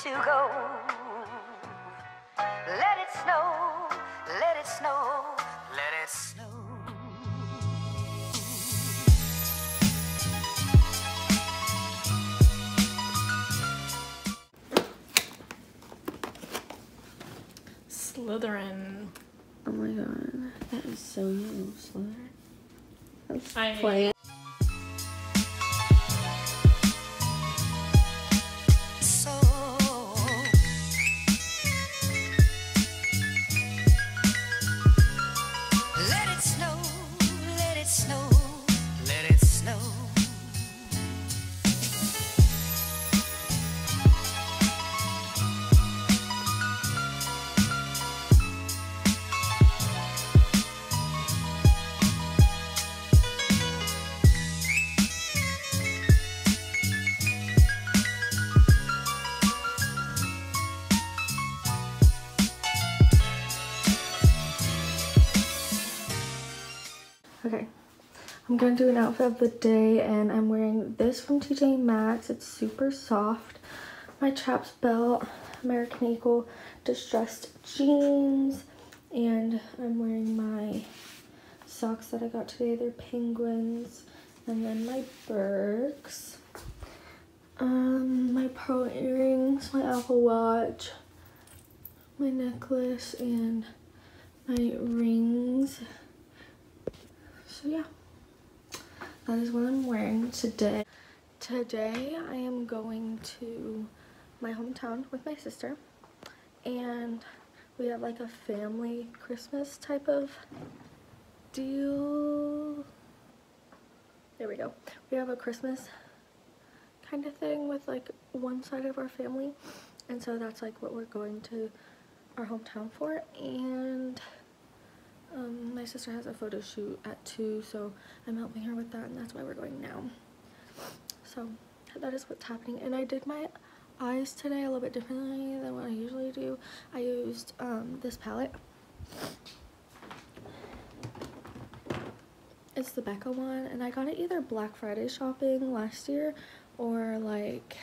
to go. Let it snow, let it snow, let it snow. Slytherin. Oh my god, that is so new. Slytherin. That's I planned. Let it snow, let it snow, let it snow. Okay, I'm going to do an outfit of the day, and I'm wearing this from TJ Maxx. It's super soft. My chaps belt, American Eagle distressed jeans, and I'm wearing my socks that I got today. They're penguins, and then my Birks, my pearl earrings, my Apple Watch, my necklace, and my rings. So yeah, that is what I'm wearing today. Today I am going to my hometown with my sister, and we have like a family Christmas type of deal. There we go. We have a Christmas kind of thing with like one side of our family, and so that's like what we're going to our hometown for. And my sister has a photo shoot at 2, so I'm helping her with that, and that's why we're going now. So that is what's happening. And I did my eyes today a little bit differently than what I usually do. I used this palette. It's the Becca one, and I got it either Black Friday shopping last year or like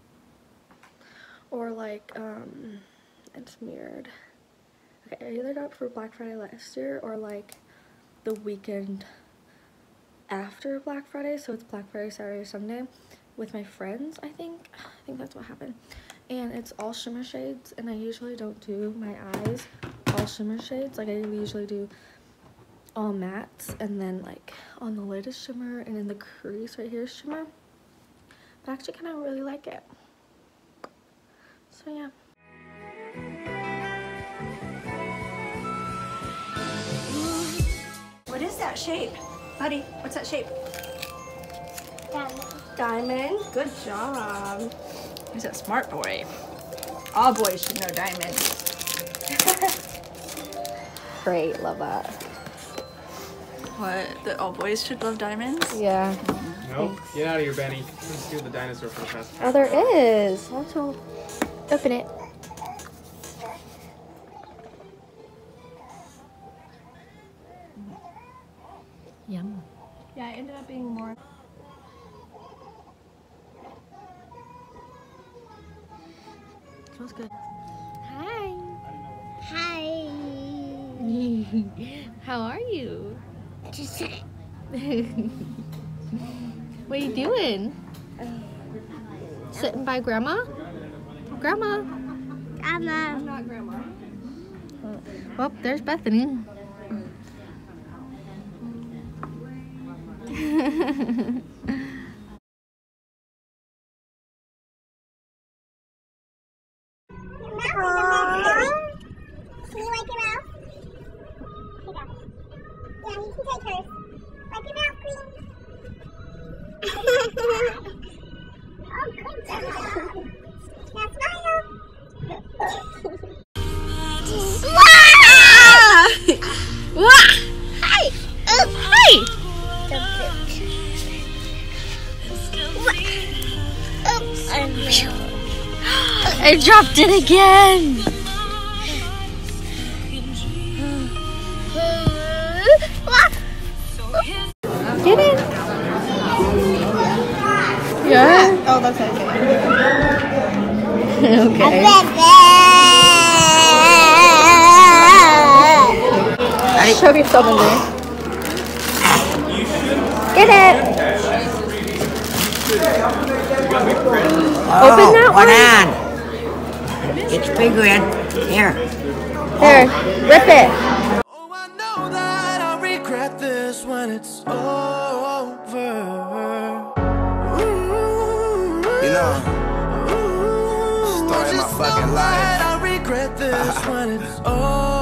it's mirrored. Okay, I either got it for Black Friday last year or like the weekend after Black Friday, so it's Black Friday, Saturday, Sunday with my friends. I think that's what happened. And it's all shimmer shades, and I usually don't do my eyes all shimmer shades. Like I usually do all mattes, and then like on the lid is shimmer, and in the crease right here is shimmer. But I actually kind of really like it. So yeah. What is that shape? Buddy, what's that shape? Diamond. Diamond? Good job. He's a smart boy. All boys should know diamond. Great, love that. What? That all boys should love diamonds? Yeah. Nope. Get out of here, Benny. Let's do the dinosaur for the fast. Oh, there is. Also, open it. Yum. Yeah, it ended up being more. Smells good. Hi. Hi. How are you? What are you doing? Sitting by Grandma? Grandma? I'm Not grandma. Oh, there's Bethany. Can you wipe your mouth? Yeah, you can take hers. Wipe your mouth, Queen. Oh, good job. Now smile. Hi! Hi! I dropped it again! Get in! Yeah? Oh, that's okay. Okay. Shove yourself in there. Get it! Open that one. It's bigger in here. There, rip it. Oh, I know that I'll regret this when it's over. You know, story of my fucking life. I'll regret this when it's over.